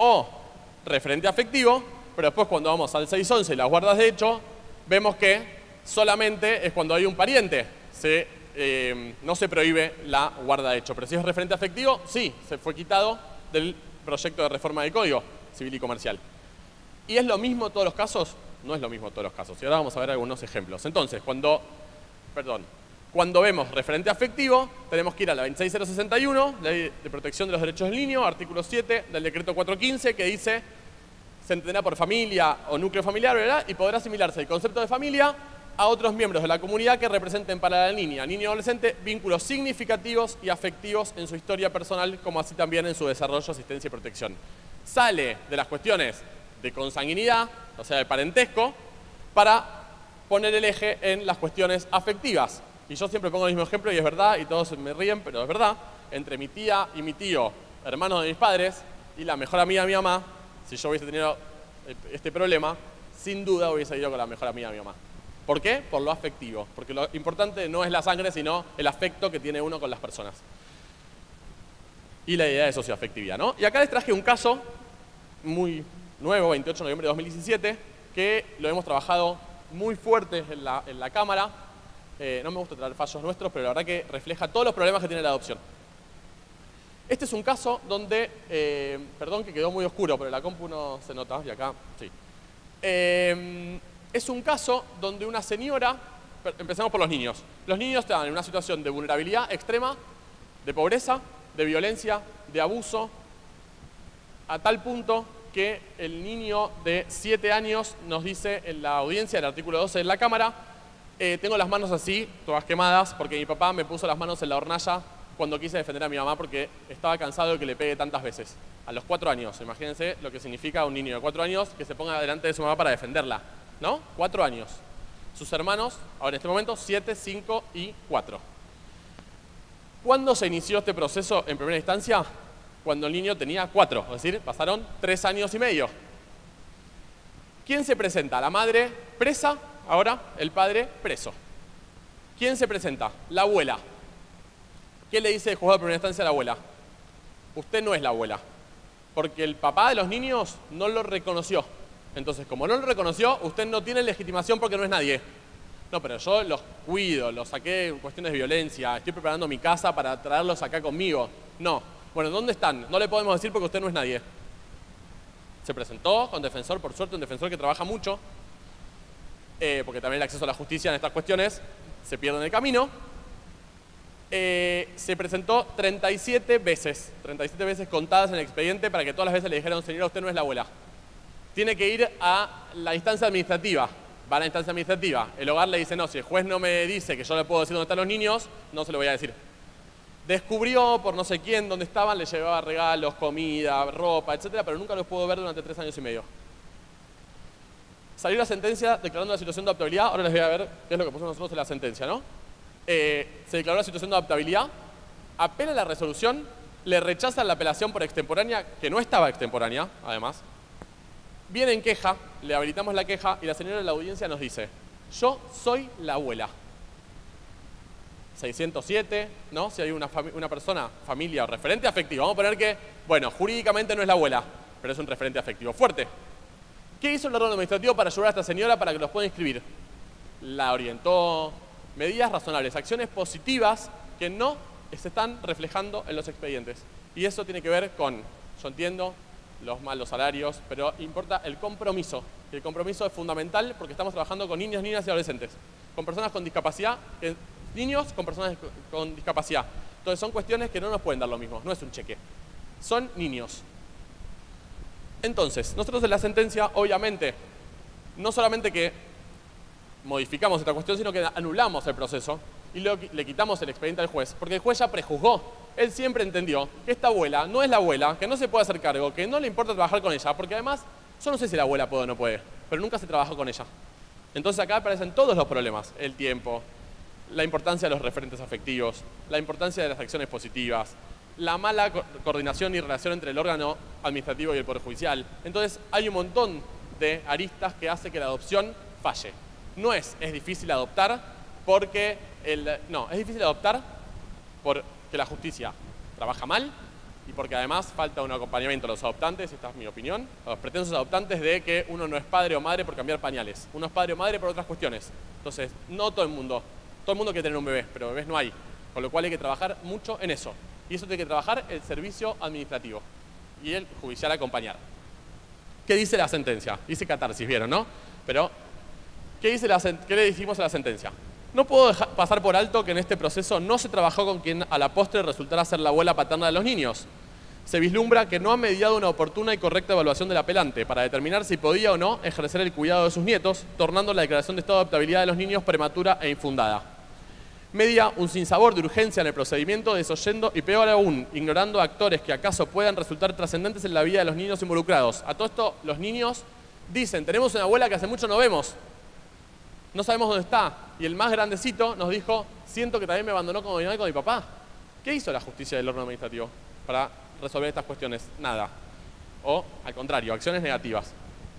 o referente afectivo, pero después cuando vamos al seis once y las guardas de hecho, vemos que solamente es cuando hay un pariente, se, eh, no se prohíbe la guarda de hecho. Pero si es referente afectivo, sí, se fue quitado del proyecto de reforma del Código Civil y Comercial. ¿Y es lo mismo en todos los casos? No es lo mismo en todos los casos. Y ahora vamos a ver algunos ejemplos. Entonces, cuando, perdón, cuando vemos referente afectivo, tenemos que ir a la veintiséis mil sesenta y uno, Ley de Protección de los Derechos del Niño, artículo siete del decreto cuatrocientos quince, que dice: se entenderá por familia o núcleo familiar, ¿verdad? Y podrá asimilarse el concepto de familia a otros miembros de la comunidad que representen para la niña, niño o adolescente, vínculos significativos y afectivos en su historia personal, como así también en su desarrollo, asistencia y protección. Sale de las cuestiones de consanguinidad, o sea, de parentesco, para poner el eje en las cuestiones afectivas. Y yo siempre pongo el mismo ejemplo y es verdad, y todos me ríen, pero es verdad. Entre mi tía y mi tío, hermanos de mis padres, y la mejor amiga de mi mamá, si yo hubiese tenido este problema, sin duda hubiese ido con la mejor amiga de mi mamá. ¿Por qué? Por lo afectivo. Porque lo importante no es la sangre, sino el afecto que tiene uno con las personas. Y la idea de socioafectividad, ¿no? Y acá les traje un caso muy nuevo, veintiocho de noviembre de dos mil diecisiete, que lo hemos trabajado muy fuerte en la, en la Cámara. Eh, no me gusta traer fallos nuestros, pero la verdad que refleja todos los problemas que tiene la adopción. Este es un caso donde, eh, perdón que quedó muy oscuro, pero la compu no se nota, y acá sí. Eh, es un caso donde una señora, empecemos por los niños. Los niños están en una situación de vulnerabilidad extrema, de pobreza, de violencia, de abuso, a tal punto que el niño de siete años nos dice en la audiencia del artículo doce de la Cámara: eh, tengo las manos así, todas quemadas, porque mi papá me puso las manos en la hornalla cuando quise defender a mi mamá porque estaba cansado de que le pegue tantas veces. A los cuatro años, imagínense lo que significa un niño de cuatro años que se ponga delante de su mamá para defenderla, ¿no? Cuatro años. Sus hermanos, ahora en este momento, siete, cinco y cuatro. ¿Cuándo se inició este proceso en primera instancia? Cuando el niño tenía cuatro, es decir, pasaron tres años y medio. ¿Quién se presenta? La madre presa, ahora el padre preso. ¿Quién se presenta? La abuela. ¿Qué le dice el juzgado de primera instancia a la abuela? Usted no es la abuela, porque el papá de los niños no lo reconoció. Entonces, como no lo reconoció, usted no tiene legitimación porque no es nadie. No, pero yo los cuido, los saqué en cuestiones de violencia, estoy preparando mi casa para traerlos acá conmigo. No. Bueno, ¿dónde están? No le podemos decir porque usted no es nadie. Se presentó con defensor, por suerte, un defensor que trabaja mucho, eh, porque también el acceso a la justicia en estas cuestiones se pierde en el camino. Eh, se presentó treinta y siete veces, treinta y siete veces contadas en el expediente para que todas las veces le dijeron: señora, usted no es la abuela. Tiene que ir a la instancia administrativa. Va a la instancia administrativa. El hogar le dice: no, si el juez no me dice que yo le puedo decir dónde están los niños, no se lo voy a decir. Descubrió por no sé quién dónde estaban, le llevaba regalos, comida, ropa, etcétera, pero nunca los pudo ver durante tres años y medio. Salió la sentencia declarando la situación de adoptabilidad. Ahora les voy a ver qué es lo que pusimos nosotros en la sentencia, ¿no? Eh, se declaró la situación de adoptabilidad, apela la resolución, le rechazan la apelación por extemporánea, que no estaba extemporánea, además. Viene en queja, le habilitamos la queja y la señora de la audiencia nos dice: yo soy la abuela. seiscientos siete, ¿no? Si hay una, una persona, familia o referente afectivo, vamos a poner que, bueno, jurídicamente no es la abuela, pero es un referente afectivo fuerte. ¿Qué hizo el órgano administrativo para ayudar a esta señora para que los pueda inscribir? La orientó, medidas razonables, acciones positivas que no se están reflejando en los expedientes. Y eso tiene que ver con, yo entiendo, los malos salarios, pero importa el compromiso. Y el compromiso es fundamental porque estamos trabajando con niños, niñas y adolescentes, con personas con discapacidad, que, niños con personas con discapacidad. Entonces son cuestiones que no nos pueden dar lo mismo, no es un cheque. Son niños. Entonces, nosotros en la sentencia, obviamente, no solamente que modificamos esta cuestión, sino que anulamos el proceso y lo, le quitamos el expediente al juez, porque el juez ya prejuzgó. Él siempre entendió que esta abuela no es la abuela, que no se puede hacer cargo, que no le importa trabajar con ella, porque además, yo no sé si la abuela puede o no puede, pero nunca se trabajó con ella. Entonces acá aparecen todos los problemas: el tiempo, la importancia de los referentes afectivos, la importancia de las acciones positivas, la mala co coordinación y relación entre el órgano administrativo y el Poder Judicial. Entonces hay un montón de aristas que hace que la adopción falle. No es, es difícil adoptar porque, el, no, es difícil adoptar porque la justicia trabaja mal, y porque además falta un acompañamiento a los adoptantes, esta es mi opinión, a los pretensos adoptantes de que uno no es padre o madre por cambiar pañales. Uno es padre o madre por otras cuestiones. Entonces, no todo el mundo, todo el mundo quiere tener un bebé, pero bebés no hay. Con lo cual hay que trabajar mucho en eso. Y eso tiene que trabajar el servicio administrativo y el judicial acompañar. ¿Qué dice la sentencia? Dice catarsis, ¿vieron, no? Pero, ¿qué, dice la, ¿qué le dijimos a la sentencia? No puedo dejar, pasar por alto que en este proceso no se trabajó con quien a la postre resultara ser la abuela paterna de los niños. Se vislumbra que no ha mediado una oportuna y correcta evaluación del apelante para determinar si podía o no ejercer el cuidado de sus nietos, tornando la declaración de estado de adoptabilidad de los niños prematura e infundada. Media un sinsabor de urgencia en el procedimiento, desoyendo y peor aún, ignorando actores que acaso puedan resultar trascendentes en la vida de los niños involucrados. A todo esto, los niños dicen, tenemos una abuela que hace mucho no vemos, no sabemos dónde está. Y el más grandecito nos dijo, siento que también me abandonó con mi mamá y con mi papá. ¿Qué hizo la justicia del órgano administrativo para resolver estas cuestiones? Nada. O, al contrario, acciones negativas.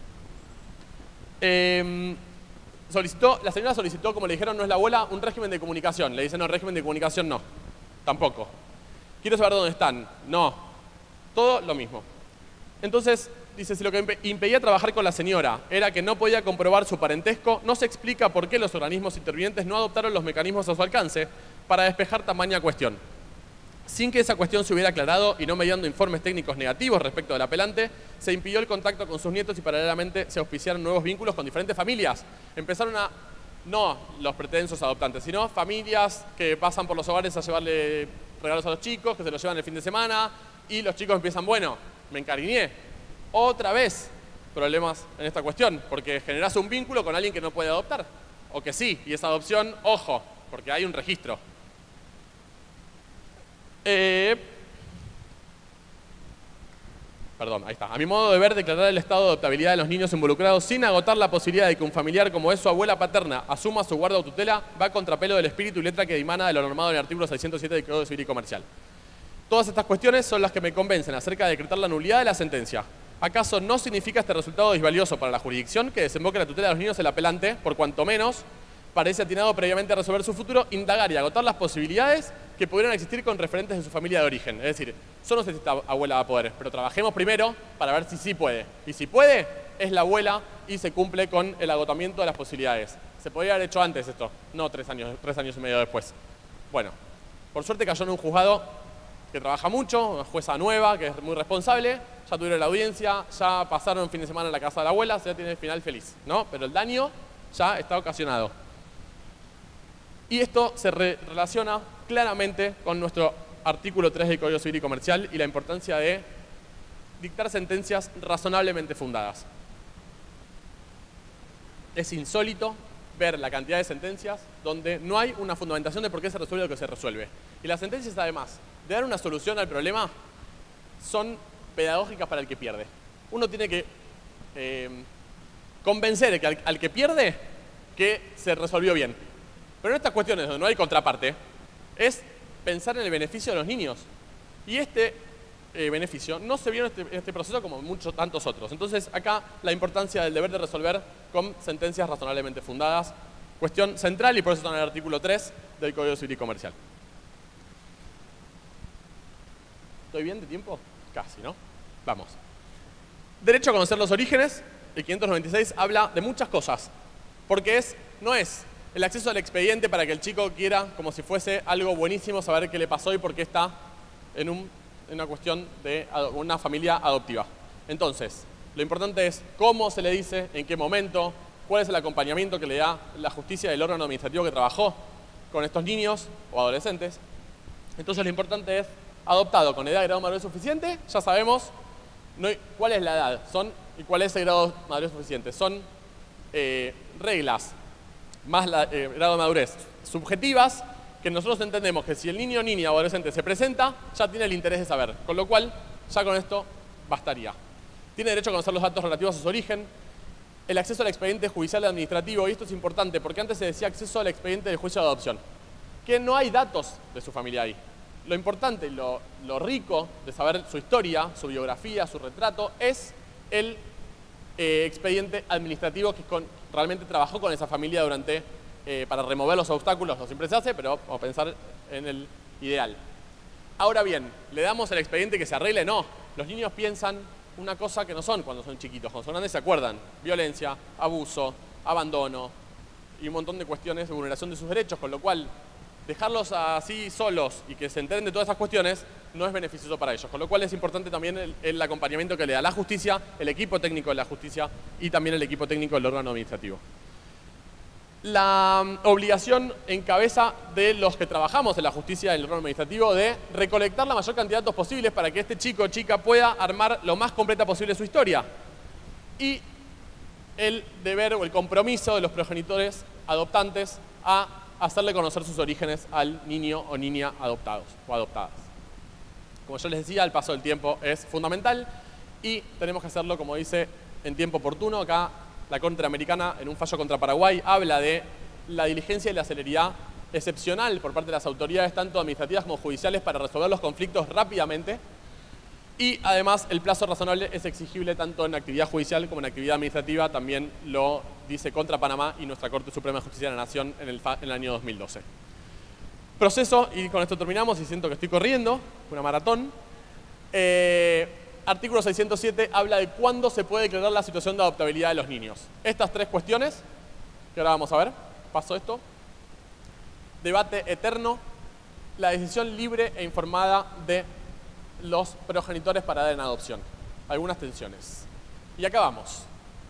Eh, solicitó, la señora solicitó, como le dijeron, no es la abuela, un régimen de comunicación. Le dicen, no, régimen de comunicación no. Tampoco. Quiero saber dónde están. No. Todo lo mismo. Entonces, dice, si lo que impedía trabajar con la señora era que no podía comprobar su parentesco, no se explica por qué los organismos intervinientes no adoptaron los mecanismos a su alcance para despejar tamaña cuestión. Sin que esa cuestión se hubiera aclarado y no mediando informes técnicos negativos respecto del apelante, se impidió el contacto con sus nietos y paralelamente se auspiciaron nuevos vínculos con diferentes familias. Empezaron a, no los pretensos adoptantes, sino familias que pasan por los hogares a llevarle regalos a los chicos, que se los llevan el fin de semana, y los chicos empiezan, bueno, me encariñé. Otra vez problemas en esta cuestión, porque generás un vínculo con alguien que no puede adoptar. O que sí, y esa adopción, ojo, porque hay un registro. Eh, perdón, ahí está. A mi modo de ver, declarar el estado de adoptabilidad de los niños involucrados sin agotar la posibilidad de que un familiar como es su abuela paterna asuma su guarda o tutela va a contrapelo del espíritu y letra que dimana de lo normado en el artículo seiscientos siete del Código Civil y Comercial. Todas estas cuestiones son las que me convencen acerca de decretar la nulidad de la sentencia. ¿Acaso no significa este resultado disvalioso para la jurisdicción que desemboque la tutela de los niños el apelante, por cuanto menos parece atinado previamente a resolver su futuro, indagar y agotar las posibilidades que pudieran existir con referentes de su familia de origen? Es decir, yo no sé si esta abuela va a poder, pero trabajemos primero para ver si sí puede. Y si puede, es la abuela y se cumple con el agotamiento de las posibilidades. Se podría haber hecho antes esto, no tres años, tres años y medio después. Bueno, por suerte cayó en un juzgado que trabaja mucho, una jueza nueva, que es muy responsable, ya tuvieron la audiencia, ya pasaron un fin de semana en la casa de la abuela, ya tiene el final feliz, ¿no? Pero el daño ya está ocasionado. Y esto se re relaciona claramente con nuestro artículo tres del Código Civil y Comercial y la importancia de dictar sentencias razonablemente fundadas. Es insólito ver la cantidad de sentencias donde no hay una fundamentación de por qué se resuelve lo que se resuelve. Y las sentencias, además de dar una solución al problema, son pedagógicas para el que pierde. Uno tiene que eh, convencer que al, al que pierde que se resolvió bien. Pero en estas cuestiones donde no hay contraparte, es pensar en el beneficio de los niños. Y este eh, beneficio no se vio en este, en este proceso como en muchos tantos otros. Entonces, acá la importancia del deber de resolver con sentencias razonablemente fundadas. Cuestión central y por eso está en el artículo tres del Código Civil y Comercial. ¿Estoy bien de tiempo? Casi, ¿no? Vamos. Derecho a conocer los orígenes. El quinientos noventa y seis habla de muchas cosas. Porque es, no es el acceso al expediente para que el chico quiera, como si fuese algo buenísimo, saber qué le pasó y por qué está en, un, en una cuestión de una familia adoptiva. Entonces, lo importante es cómo se le dice, en qué momento, cuál es el acompañamiento que le da la justicia del órgano administrativo que trabajó con estos niños o adolescentes. Entonces, lo importante es, adoptado con edad de grado de madurez suficiente, ya sabemos no, cuál es la edad son, y cuál es el grado de madurez suficiente. Son eh, reglas más la, eh, grado de madurez subjetivas, que nosotros entendemos que si el niño, niña o adolescente se presenta, ya tiene el interés de saber, con lo cual ya con esto bastaría. Tiene derecho a conocer los datos relativos a su origen, el acceso al expediente judicial administrativo, y esto es importante porque antes se decía acceso al expediente del juicio de adopción, que no hay datos de su familia ahí. Lo importante, lo, lo rico de saber su historia, su biografía, su retrato, es el eh, expediente administrativo que con, realmente trabajó con esa familia durante, eh, para remover los obstáculos. No siempre se hace, pero vamos a pensar en el ideal. Ahora bien, ¿le damos el expediente que se arregle? No. Los niños piensan una cosa que no son cuando son chiquitos. Cuando son grandes se acuerdan. Violencia, abuso, abandono y un montón de cuestiones de vulneración de sus derechos, con lo cual dejarlos así solos y que se enteren de todas esas cuestiones no es beneficioso para ellos. Con lo cual es importante también el, el acompañamiento que le da la justicia, el equipo técnico de la justicia y también el equipo técnico del órgano administrativo. La obligación en cabeza de los que trabajamos en la justicia y el órgano administrativo de recolectar la mayor cantidad de datos posibles para que este chico o chica pueda armar lo más completa posible su historia. Y el deber o el compromiso de los progenitores adoptantes a hacerle conocer sus orígenes al niño o niña adoptados o adoptadas. Como yo les decía, el paso del tiempo es fundamental y tenemos que hacerlo, como dice, en tiempo oportuno. Acá la Corte Interamericana, en un fallo contra Paraguay, habla de la diligencia y la celeridad excepcional por parte de las autoridades, tanto administrativas como judiciales, para resolver los conflictos rápidamente. Y además, el plazo razonable es exigible tanto en actividad judicial como en actividad administrativa. También lo dice contra Panamá y nuestra Corte Suprema de Justicia de la Nación en el, en el año dos mil doce. Proceso, y con esto terminamos, y siento que estoy corriendo, una maratón. Eh, artículo seiscientos siete habla de cuándo se puede declarar la situación de adoptabilidad de los niños. Estas tres cuestiones, que ahora vamos a ver, paso esto. Debate eterno, la decisión libre e informada de los progenitores para dar en adopción. Algunas tensiones. Y acá vamos.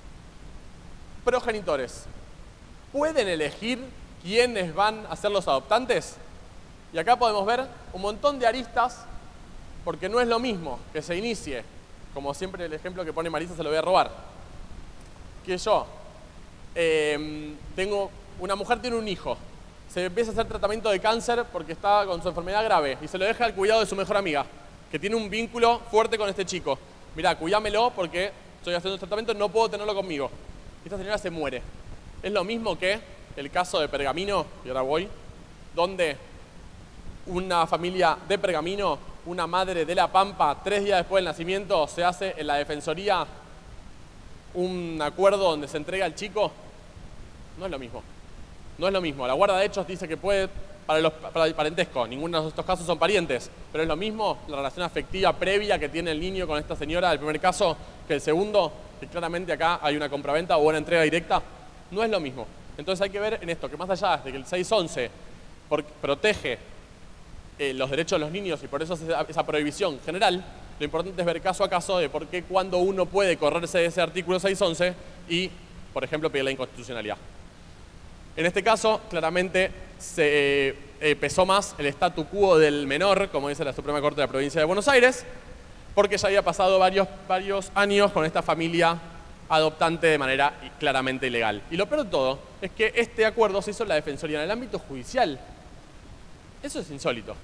Progenitores, ¿pueden elegir quiénes van a ser los adoptantes? Y acá podemos ver un montón de aristas, porque no es lo mismo que se inicie, como siempre el ejemplo que pone Marisa se lo voy a robar, que yo eh, tengo, una mujer tiene un hijo, se empieza a hacer tratamiento de cáncer porque está con su enfermedad grave y se lo deja al cuidado de su mejor amiga, que tiene un vínculo fuerte con este chico. Mirá, cuidámelo porque estoy haciendo un tratamiento, no puedo tenerlo conmigo. Esta señora se muere. Es lo mismo que el caso de Pergamino, y ahora voy, donde una familia de Pergamino, una madre de La Pampa, tres días después del nacimiento, se hace en la defensoría un acuerdo donde se entrega al chico. No es lo mismo. No es lo mismo. La guarda de hechos dice que puede, para, los, para el parentesco, ninguno de estos casos son parientes, pero es lo mismo la relación afectiva previa que tiene el niño con esta señora del primer caso que el segundo, que claramente acá hay una compraventa o una entrega directa. No es lo mismo. Entonces hay que ver en esto, que más allá de que el seis once protege eh, los derechos de los niños y por eso es esa, esa prohibición general, lo importante es ver caso a caso de por qué cuando uno puede correrse de ese artículo seis once y, por ejemplo, pedir la inconstitucionalidad. En este caso, claramente se eh, pesó más el statu quo del menor, como dice la Suprema Corte de la Provincia de Buenos Aires, porque ya había pasado varios, varios años con esta familia adoptante de manera claramente ilegal. Y lo peor de todo es que este acuerdo se hizo en la Defensoría en el ámbito judicial. Eso es insólito.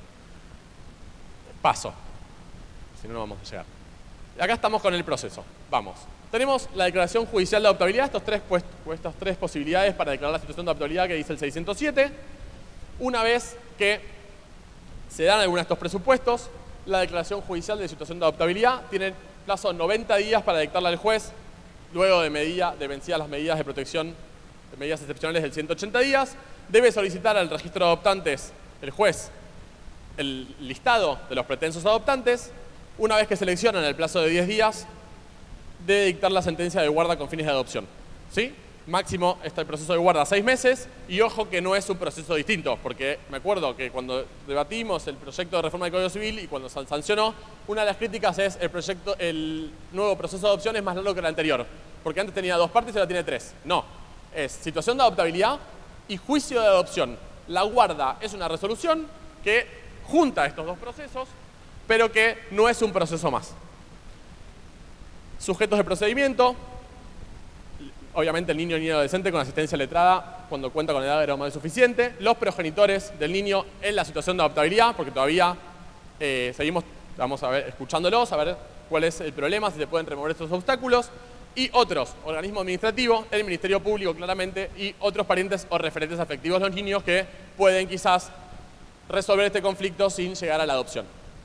Paso. Si no, no vamos a llegar. Acá estamos con el proceso. Vamos. Tenemos la declaración judicial de adoptabilidad, estos tres, pues, estas tres posibilidades para declarar la situación de adoptabilidad que dice el seiscientos siete. Una vez que se dan algunos de estos presupuestos, la declaración judicial de situación de adoptabilidad tiene plazo de noventa días para dictarla al juez, luego de, medida, de vencidas las medidas de protección, de medidas excepcionales del ciento ochenta días, debe solicitar al registro de adoptantes el juez el listado de los pretensos adoptantes. Una vez que seleccionan el plazo de diez días, debe dictar la sentencia de guarda con fines de adopción. ¿Sí? Máximo está el proceso de guarda seis meses y ojo que no es un proceso distinto, porque me acuerdo que cuando debatimos el proyecto de reforma del Código Civil y cuando se sancionó, una de las críticas es el proyecto, el nuevo proceso de adopción es más largo que el anterior, porque antes tenía dos partes y ahora tiene tres. No, es situación de adoptabilidad y juicio de adopción. La guarda es una resolución que junta estos dos procesos, pero que no es un proceso más. Sujetos de procedimiento. Obviamente el niño o niña adolescente con asistencia letrada cuando cuenta con edad o más suficiente. Los progenitores del niño en la situación de adoptabilidad, porque todavía eh, seguimos, vamos a ver, escuchándolos, a ver cuál es el problema, si se pueden remover estos obstáculos. Y otros, organismo administrativo, el Ministerio Público claramente, y otros parientes o referentes afectivos de los niños que pueden quizás resolver este conflicto sin llegar a la adopción.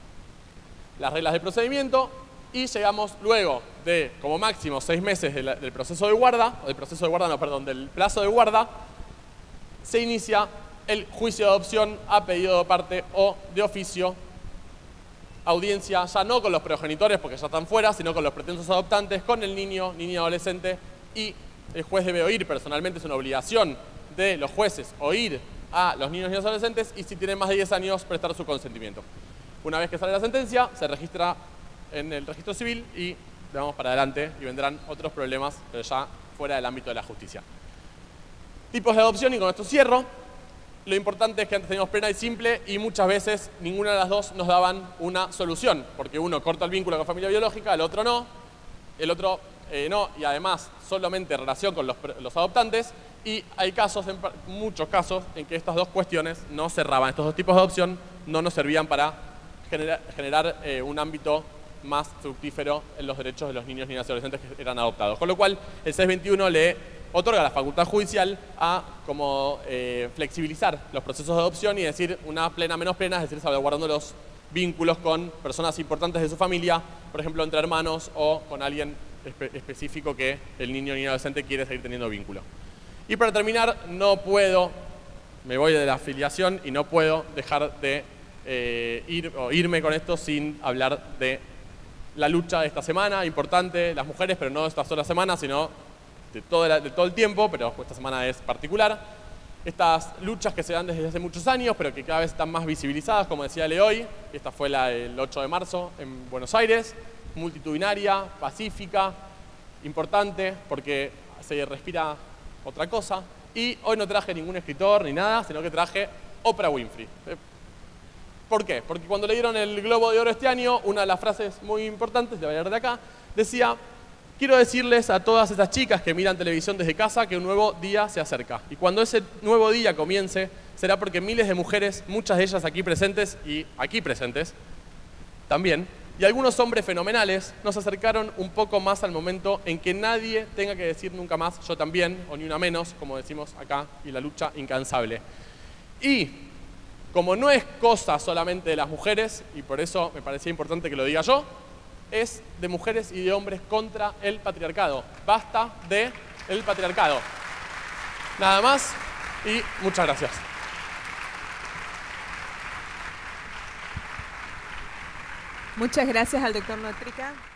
Las reglas de procedimiento. Y llegamos luego de, como máximo, seis meses de la, del proceso de guarda, o del proceso de guarda, no, perdón, del plazo de guarda, se inicia el juicio de adopción a pedido de parte o de oficio audiencia ya no con los progenitores porque ya están fuera, sino con los pretensos adoptantes, con el niño, niña adolescente, y el juez debe oír personalmente, es una obligación de los jueces oír a los niños y niñas adolescentes y si tienen más de diez años prestar su consentimiento. Una vez que sale la sentencia, se registra en el registro civil y le vamos para adelante y vendrán otros problemas, pero ya fuera del ámbito de la justicia. Tipos de adopción, y con esto cierro. Lo importante es que antes teníamos plena y simple y muchas veces ninguna de las dos nos daban una solución, porque uno corta el vínculo con familia biológica, el otro no, el otro eh, no, y además solamente en relación con los, los adoptantes, y hay casos, en, muchos casos, en que estas dos cuestiones no cerraban, estos dos tipos de adopción no nos servían para generar, generar eh, un ámbito más fructífero en los derechos de los niños, niñas y adolescentes que eran adoptados. Con lo cual, el seiscientos veintiuno le otorga la facultad judicial a como eh, flexibilizar los procesos de adopción y decir una plena menos plena, es decir, salvaguardando los vínculos con personas importantes de su familia, por ejemplo, entre hermanos o con alguien espe específico que el niño o niña adolescente quiere seguir teniendo vínculo. Y para terminar, no puedo, me voy de la afiliación y no puedo dejar de eh, ir o irme con esto sin hablar de la lucha de esta semana, importante, las mujeres, pero no de esta sola semana, sino de todo, la, de todo el tiempo, pero esta semana es particular. Estas luchas que se dan desde hace muchos años, pero que cada vez están más visibilizadas, como decía Leoy, esta fue la del ocho de marzo en Buenos Aires, multitudinaria, pacífica, importante, porque se respira otra cosa. Y hoy no traje ningún escritor ni nada, sino que traje Oprah Winfrey. ¿Por qué? Porque cuando le dieron el Globo de Oro este año, una de las frases muy importantes, le voy a leer de acá, decía: quiero decirles a todas esas chicas que miran televisión desde casa que un nuevo día se acerca. Y cuando ese nuevo día comience, será porque miles de mujeres, muchas de ellas aquí presentes y aquí presentes también, y algunos hombres fenomenales, nos acercaron un poco más al momento en que nadie tenga que decir nunca más yo también, o ni una menos, como decimos acá, y la lucha incansable. Y como no es cosa solamente de las mujeres, y por eso me parecía importante que lo diga yo, es de mujeres y de hombres contra el patriarcado. Basta de el patriarcado. Nada más y muchas gracias. Muchas gracias al doctor Notrica.